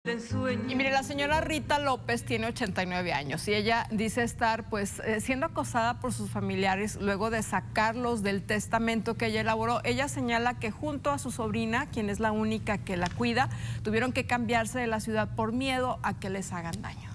Y mire, la señora Rita López tiene 89 años y ella dice estar siendo acosada por sus familiares luego de sacarlos del testamento que ella elaboró. Ella señala que junto a su sobrina, quien es la única que la cuida, tuvieron que cambiarse de la ciudad por miedo a que les hagan daño.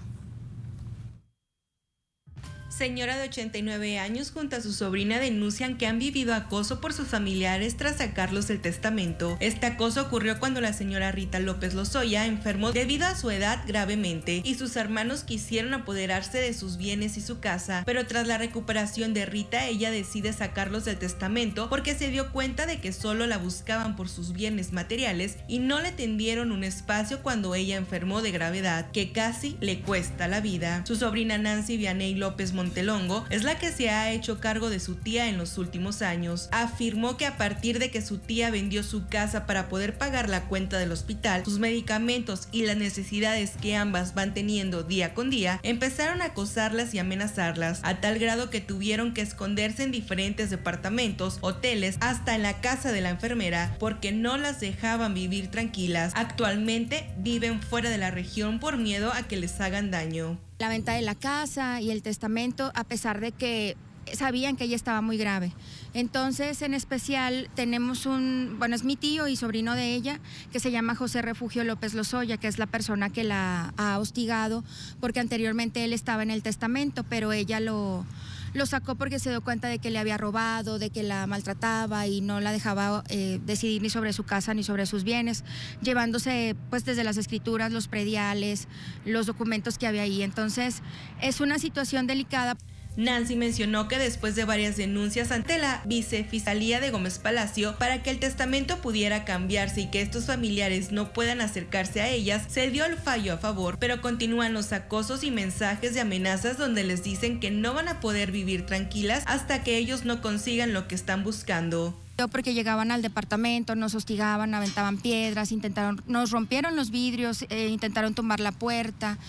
Señora de 89 años junto a su sobrina denuncian que han vivido acoso por sus familiares tras sacarlos del testamento. Este acoso ocurrió cuando la señora Rita López Lozoya enfermó debido a su edad gravemente y sus hermanos quisieron apoderarse de sus bienes y su casa, pero tras la recuperación de Rita, ella decide sacarlos del testamento porque se dio cuenta de que solo la buscaban por sus bienes materiales y no le tendieron un espacio cuando ella enfermó de gravedad, que casi le cuesta la vida. Su sobrina Nancy Vianey López Montelongo es la que se ha hecho cargo de su tía en los últimos años. Afirmó que a partir de que su tía vendió su casa para poder pagar la cuenta del hospital, sus medicamentos y las necesidades que ambas van teniendo día con día, empezaron a acosarlas y amenazarlas, a tal grado que tuvieron que esconderse en diferentes departamentos, hoteles, hasta en la casa de la enfermera, porque no las dejaban vivir tranquilas. Actualmente viven fuera de la región por miedo a que les hagan daño. La venta de la casa y el testamento, a pesar de que sabían que ella estaba muy grave. Entonces, en especial, tenemos es mi tío y sobrino de ella, que se llama José Refugio López Lozoya, que es la persona que la ha hostigado, porque anteriormente él estaba en el testamento, pero ella lo sacó porque se dio cuenta de que le había robado, de que la maltrataba y no la dejaba decidir ni sobre su casa ni sobre sus bienes, llevándose desde las escrituras, los prediales, los documentos que había ahí. Entonces, es una situación delicada. Nancy mencionó que después de varias denuncias ante la Vicefiscalía de Gómez Palacio para que el testamento pudiera cambiarse y que estos familiares no puedan acercarse a ellas, se dio el fallo a favor, pero continúan los acosos y mensajes de amenazas donde les dicen que no van a poder vivir tranquilas hasta que ellos no consigan lo que están buscando. Porque llegaban al departamento, nos hostigaban, aventaban piedras, nos rompieron los vidrios, intentaron tumbar la puerta.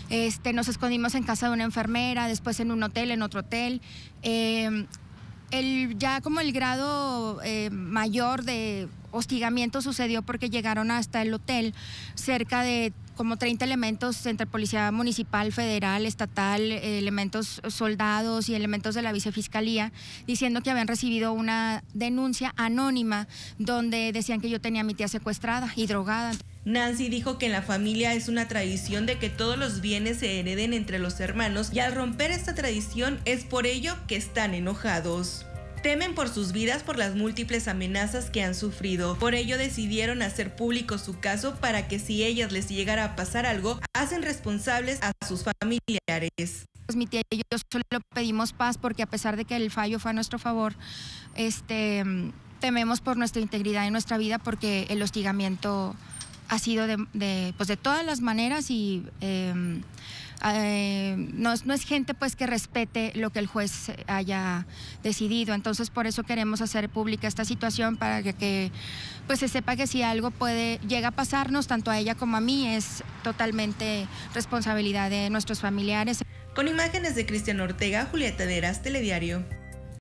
Nos escondimos en casa de una enfermera, después en un hotel, en otro hotel. Ya como el grado mayor de hostigamiento sucedió porque llegaron hasta el hotel, cerca de como 30 elementos entre policía municipal, federal, estatal, elementos soldados y elementos de la vicefiscalía, diciendo que habían recibido una denuncia anónima donde decían que yo tenía a mi tía secuestrada y drogada. Nancy dijo que en la familia es una tradición de que todos los bienes se hereden entre los hermanos y al romper esta tradición es por ello que están enojados. Temen por sus vidas por las múltiples amenazas que han sufrido. Por ello decidieron hacer público su caso para que si ellas les llegara a pasar algo, hacen responsables a sus familiares. Mi tía y yo solo pedimos paz porque a pesar de que el fallo fue a nuestro favor, tememos por nuestra integridad y nuestra vida porque el hostigamiento ha sido de todas las maneras y no es gente que respete lo que el juez haya decidido. Entonces por eso queremos hacer pública esta situación para que se sepa que si algo llega a pasarnos tanto a ella como a mí es totalmente responsabilidad de nuestros familiares. Con imágenes de Cristian Ortega, Julieta Deras, Telediario.